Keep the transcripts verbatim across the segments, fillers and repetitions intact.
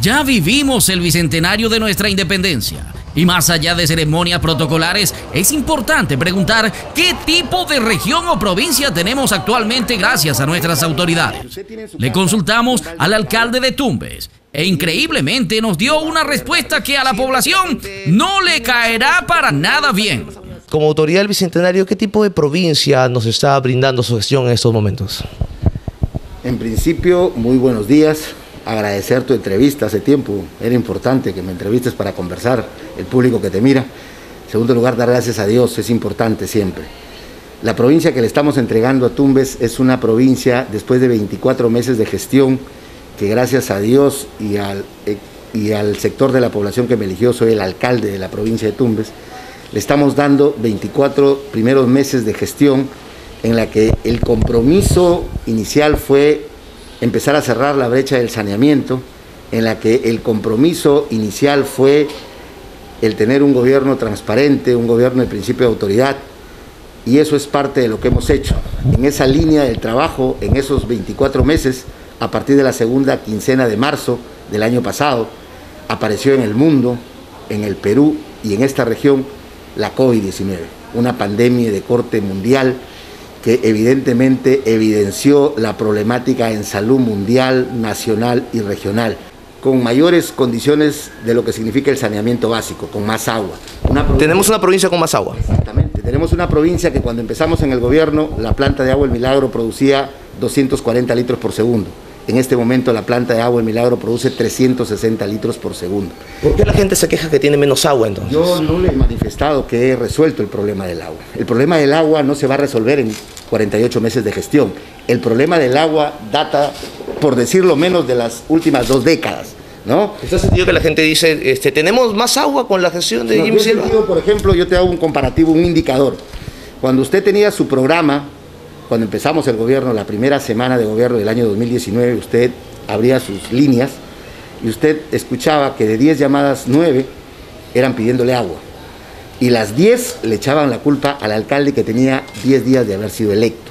Ya vivimos el bicentenario de nuestra independencia. Y más allá de ceremonias protocolares, es importante preguntar qué tipo de región o provincia tenemos actualmente gracias a nuestras autoridades. Le consultamos al alcalde de Tumbes e increíblemente nos dio una respuesta que a la población no le caerá para nada bien. Como autoridad del bicentenario, ¿qué tipo de provincia nos está brindando su gestión en estos momentos? En principio, muy buenos días. Agradecer tu entrevista hace tiempo. Era importante que me entrevistes para conversar, el público que te mira. En segundo lugar, dar gracias a Dios, es importante siempre. La provincia que le estamos entregando a Tumbes es una provincia, después de veinticuatro meses de gestión, que gracias a Dios y al, y al sector de la población que me eligió, soy el alcalde de la provincia de Tumbes, le estamos dando veinticuatro primeros meses de gestión en la que el compromiso inicial fue empezar a cerrar la brecha del saneamiento, en la que el compromiso inicial fue el tener un gobierno transparente, un gobierno de principio de autoridad, y eso es parte de lo que hemos hecho. En esa línea del trabajo, en esos veinticuatro meses, a partir de la segunda quincena de marzo del año pasado, apareció en el mundo, en el Perú y en esta región, la COVID diecinueve, una pandemia de corte mundial que evidentemente evidenció la problemática en salud mundial, nacional y regional, con mayores condiciones de lo que significa el saneamiento básico, con más agua. Una Tenemos una provincia con más agua. Exactamente, tenemos una provincia que cuando empezamos en el gobierno, la planta de agua El Milagro producía doscientos cuarenta litros por segundo. En este momento la planta de agua El Milagro produce trescientos sesenta litros por segundo. ¿Por qué la gente se queja que tiene menos agua entonces? Yo no le he manifestado que he resuelto el problema del agua. El problema del agua no se va a resolver en cuarenta y ocho meses de gestión. El problema del agua data, por decirlo menos, de las últimas dos décadas, ¿no? ¿Usted ha sentido que la gente dice, este, tenemos más agua con la gestión de No, Jimmy yo he Silva? sentido, por ejemplo, yo te hago un comparativo, un indicador. Cuando usted tenía su programa, cuando empezamos el gobierno, la primera semana de gobierno del año dos mil diecinueve, usted abría sus líneas y usted escuchaba que de diez llamadas, nueve eran pidiéndole agua. Y las diez le echaban la culpa al alcalde que tenía diez días de haber sido electo.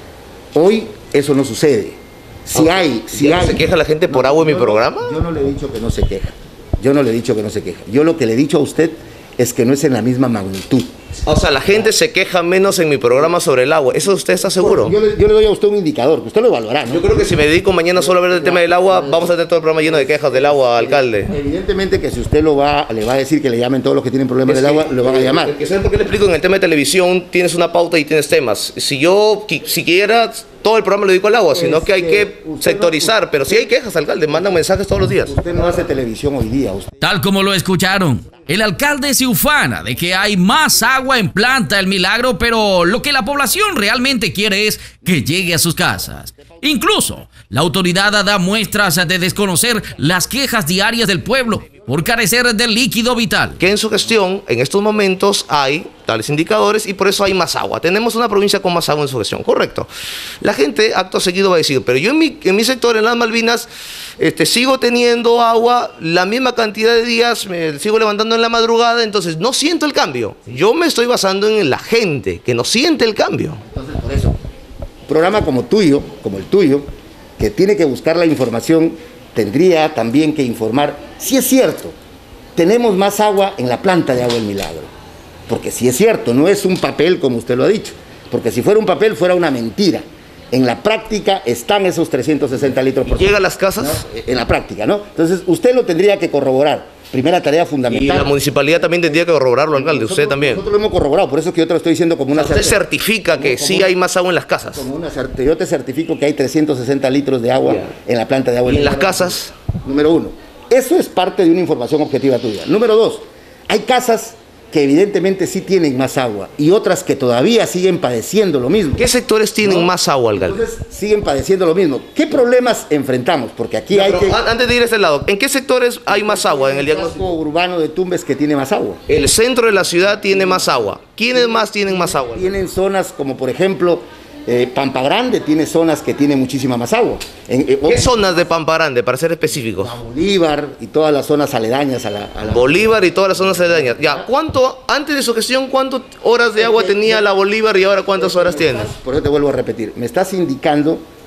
Hoy eso no sucede. Si Okay. hay, si ¿Ya no hay... se queja la gente por No, agua en mi yo programa? No, yo no le he dicho que no se queja. Yo no le he dicho que no se queja. Yo lo que le he dicho a usted es que no es en la misma magnitud. O sea, la gente se queja menos en mi programa sobre el agua. ¿Eso usted está seguro? Yo le, yo le doy a usted un indicador, que usted lo evaluará, ¿no? Yo creo que si me dedico mañana solo a ver el tema del agua, vamos a tener todo el programa lleno de quejas del agua, alcalde. Evidentemente que si usted lo va, le va a decir que le llamen todos los que tienen problemas del agua, lo van a llamar. Que ¿saben por qué le explico? En el tema de televisión tienes una pauta y tienes temas. Si yo qui- si quiera, todo el programa lo dedico al agua, sino que hay que sectorizar. Pero si hay quejas, alcalde, mandan mensajes todos los días. Usted no hace televisión hoy día. Usted... Tal como lo escucharon, el alcalde se ufana de que hay más agua en planta El Milagro, pero lo que la población realmente quiere es que llegue a sus casas. Incluso, la autoridad da muestras de desconocer las quejas diarias del pueblo por carecer del líquido vital. Que en su gestión, en estos momentos, hay tales indicadores y por eso hay más agua. Tenemos una provincia con más agua en su gestión, correcto. La gente, acto seguido, va a decir, pero yo en mi, en mi sector, en las Malvinas, este, sigo teniendo agua la misma cantidad de días, me sigo levantando en la madrugada, entonces no siento el cambio. Yo me estoy basando en la gente, que no siente el cambio. Entonces, por eso, un programa como tuyo, como el tuyo, que tiene que buscar la información, tendría también que informar, si es cierto, tenemos más agua en la planta de agua El Milagro. Porque si es cierto, no es un papel como usted lo ha dicho. Porque si fuera un papel, fuera una mentira. En la práctica están esos trescientos sesenta litros por ¿Llega a las casas? ¿no? En la práctica, ¿no? Entonces, usted lo tendría que corroborar. Primera tarea fundamental. Y la municipalidad también tendría que corroborarlo, alcalde, Nosotros, usted también. Nosotros lo hemos corroborado, por eso es que yo te lo estoy diciendo como una Usted certeza. certifica que como, sí como, hay más agua en las casas. Como una certe- yo te certifico que hay trescientos sesenta litros de agua Yeah. en la planta de agua. ¿Y en las casas? Número uno. Eso es parte de una información objetiva tuya. Número dos. Hay casas que evidentemente sí tienen más agua y otras que todavía siguen padeciendo lo mismo. ¿Qué sectores tienen ¿No? más agua, alcalde? Entonces siguen padeciendo lo mismo. ¿Qué problemas enfrentamos? Porque aquí No, hay pero que... an- Antes de ir a ese lado, ¿en qué sectores hay más agua en el casco diagnóstico? urbano de Tumbes que tiene más agua. El centro de la ciudad tiene más agua. ¿Quiénes más tienen más agua? Tienen zonas como por ejemplo eh, Pampa Grande tiene zonas que tienen muchísima más agua. En, eh, ¿Qué zonas de Pampa Grande, para ser específicos? Bolívar y todas las zonas aledañas a la... a la- Bolívar y todas las zonas aledañas. Ya, ¿cuánto, antes de su gestión, cuántas horas de agua tenía la Bolívar y ahora cuántas horas tiene? Por eso te vuelvo a repetir. Me estás indicando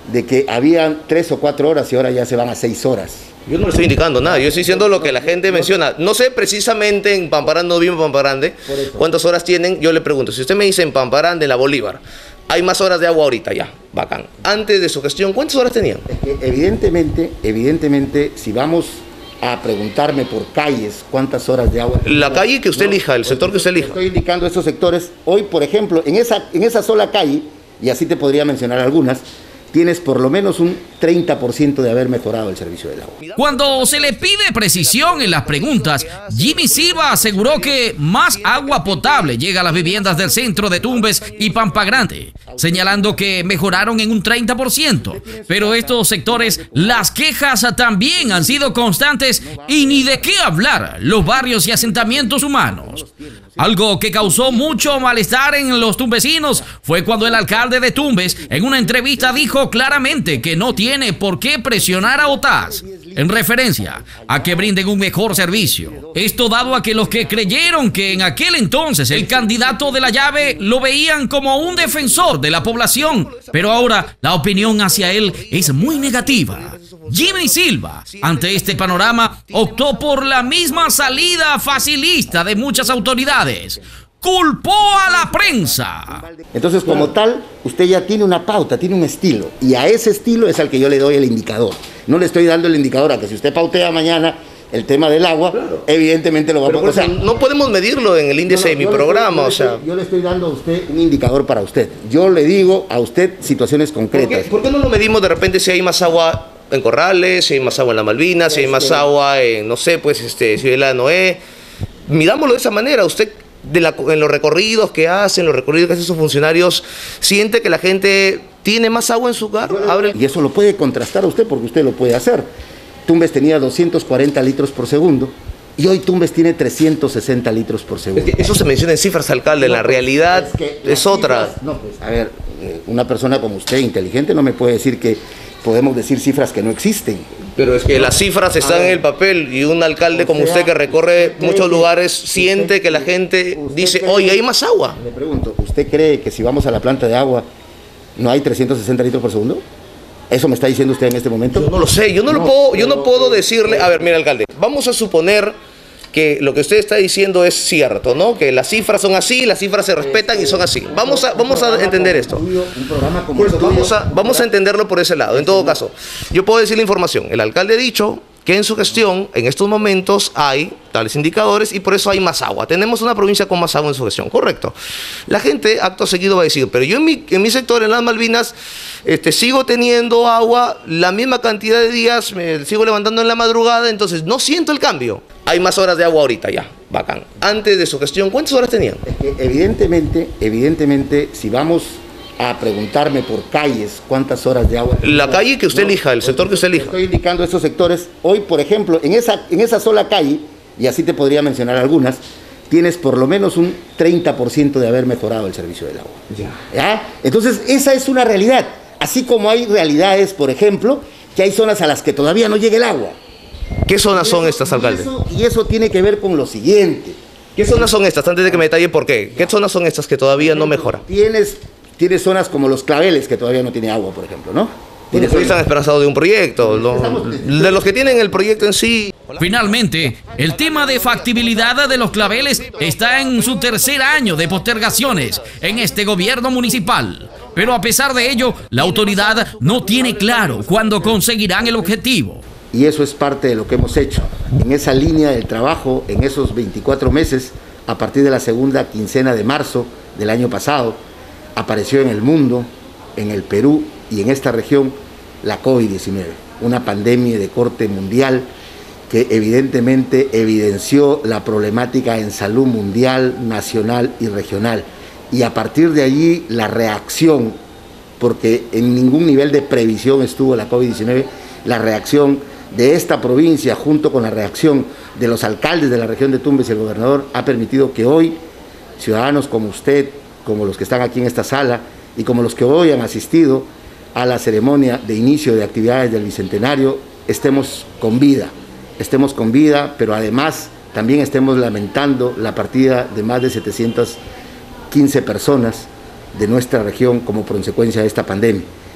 de que habían tres o cuatro horas y ahora ya se van a seis horas. Yo no le estoy indicando nada, yo estoy diciendo lo que la gente menciona. No sé precisamente en Pampa no vivo en Pampa Grande cuántas horas tienen, yo le pregunto. Si usted me dice en Pampa Grande, en la Bolívar, hay más horas de agua ahorita ya, bacán. Antes de su gestión, ¿cuántas horas tenían? Es que evidentemente, evidentemente, si vamos a preguntarme por calles cuántas horas de agua... La calle que usted no, elija, el sector que usted elija. Estoy indicando estos sectores. Hoy, por ejemplo, en esa, en esa sola calle, y así te podría mencionar algunas, tienes por lo menos un treinta por ciento de haber mejorado el servicio del agua. Cuando se le pide precisión en las preguntas, Jimmy Silva aseguró que más agua potable llega a las viviendas del centro de Tumbes y Pampa Grande, señalando que mejoraron en un treinta por ciento. Pero estos sectores, las quejas también han sido constantes y ni de qué hablar los barrios y asentamientos humanos. Algo que causó mucho malestar en los tumbesinos fue cuando el alcalde de Tumbes en una entrevista dijo claramente que no tiene por qué presionar a OTAS en referencia a que brinden un mejor servicio. Esto dado a que los que creyeron que en aquel entonces el candidato de la llave lo veían como un defensor de la población, pero ahora la opinión hacia él es muy negativa. Jimmy Silva, ante este panorama, optó por la misma salida facilista de muchas autoridades. Culpó a la prensa. Entonces, como tal, usted ya tiene una pauta, tiene un estilo, y a ese estilo es al que yo le doy el indicador. No le estoy dando el indicador a que si usted pautea mañana el tema del agua, claro, evidentemente lo vamos a... O sea, no podemos medirlo en el índice no, no, de mi programa, estoy, o sea... Yo le estoy dando a usted un indicador para usted. Yo le digo a usted situaciones concretas. ¿Por qué, ¿por qué no lo medimos de repente si hay más agua en Corrales, si hay más agua en la Malvinas, si hay más agua en, no sé, pues, este, Ciudad de Noé? Mirámoslo de esa manera. Usted, de la, en los recorridos que hacen, los recorridos que hacen sus funcionarios, ¿siente que la gente tiene más agua en su hogar? Abre... Y eso lo puede contrastar usted, porque usted lo puede hacer. Tumbes tenía doscientos cuarenta litros por segundo, y hoy Tumbes tiene trescientos sesenta litros por segundo. Es que eso se menciona en cifras, alcalde, no, la pues, realidad es, que es otra. Cifras, no, pues, a ver, una persona como usted, inteligente, no me puede decir que podemos decir cifras que no existen. Pero es que las cifras están en el papel, y un alcalde como usted que recorre muchos lugares siente que la gente dice, oye, hay más agua. Le pregunto, ¿usted cree que si vamos a la planta de agua no hay trescientos sesenta litros por segundo? ¿Eso me está diciendo usted en este momento? Yo no lo sé, yo no, no lo puedo, yo no puedo decirle, a ver, mira, alcalde, vamos a suponer que lo que usted está diciendo es cierto, ¿no? Que las cifras son así, las cifras se respetan y son así. Vamos a, vamos a entender esto. Un programa como pues vamos a, vamos a entenderlo por ese lado. En todo caso, yo puedo decir la información. El alcalde ha dicho que en su gestión, en estos momentos, hay tales indicadores y por eso hay más agua. Tenemos una provincia con más agua en su gestión, correcto. La gente, acto seguido, va a decir, pero yo en mi, en mi sector, en las Malvinas, este, sigo teniendo agua la misma cantidad de días, me sigo levantando en la madrugada, entonces no siento el cambio. Hay más horas de agua ahorita ya, bacán. Antes de su gestión, ¿cuántas horas tenían? Es que evidentemente, evidentemente, si vamos a preguntarme por calles cuántas horas de agua... La calle que usted no, elija, el sector que usted elija. Estoy indicando estos sectores. Hoy, por ejemplo, en esa, en esa sola calle, y así te podría mencionar algunas, tienes por lo menos un treinta por ciento de haber mejorado el servicio del agua. Ya. ¿Ya? Entonces, esa es una realidad. Así como hay realidades, por ejemplo, que hay zonas a las que todavía no llega el agua. ¿Qué zonas son estas, alcalde? Y eso, y eso tiene que ver con lo siguiente. ¿Qué zonas son estas? Antes de que me detalle por qué. ¿Qué zonas son estas que todavía no mejoran? Tienes... Tienes zonas como Los Claveles, que todavía no tiene agua, por ejemplo, ¿no? Tienes zonas... Están esperanzados de un proyecto, lo, de los que tienen el proyecto en sí. Finalmente, el tema de factibilidad de Los Claveles está en su tercer año de postergaciones en este gobierno municipal. Pero a pesar de ello, la autoridad no tiene claro cuándo conseguirán el objetivo. Y eso es parte de lo que hemos hecho. En esa línea del trabajo, en esos veinticuatro meses, a partir de la segunda quincena de marzo del año pasado, apareció en el mundo, en el Perú y en esta región la COVID diecinueve, una pandemia de corte mundial que evidentemente evidenció la problemática en salud mundial, nacional y regional. Y a partir de allí la reacción, porque en ningún nivel de previsión estuvo la COVID diecinueve, la reacción de esta provincia junto con la reacción de los alcaldes de la región de Tumbes y el gobernador ha permitido que hoy ciudadanos como usted, como los que están aquí en esta sala y como los que hoy han asistido a la ceremonia de inicio de actividades del Bicentenario, estemos con vida, estemos con vida, pero además también estemos lamentando la partida de más de setecientas quince personas de nuestra región como consecuencia de esta pandemia.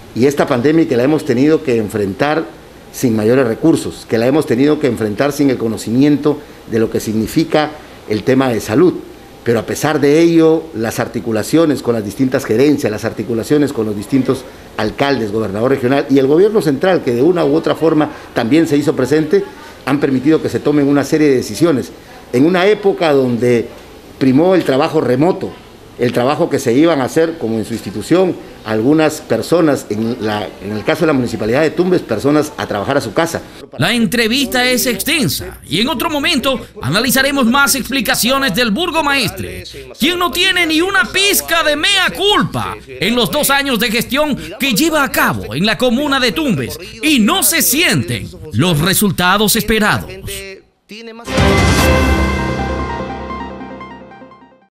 y esta pandemia que la hemos tenido que enfrentar sin mayores recursos, que la hemos tenido que enfrentar sin el conocimiento de lo que significa el tema de salud. Pero a pesar de ello, las articulaciones con las distintas gerencias, las articulaciones con los distintos alcaldes, gobernador regional y el gobierno central, que de una u otra forma también se hizo presente, han permitido que se tomen una serie de decisiones. En una época donde primó el trabajo remoto, el trabajo que se iban a hacer, como en su institución, algunas personas, en, la, en el caso de la Municipalidad de Tumbes, personas a trabajar a su casa. La entrevista es extensa y en otro momento analizaremos más explicaciones del burgomaestre, quien no tiene ni una pizca de mea culpa en los dos años de gestión que lleva a cabo en la comuna de Tumbes y no se sienten los resultados esperados. Tiene más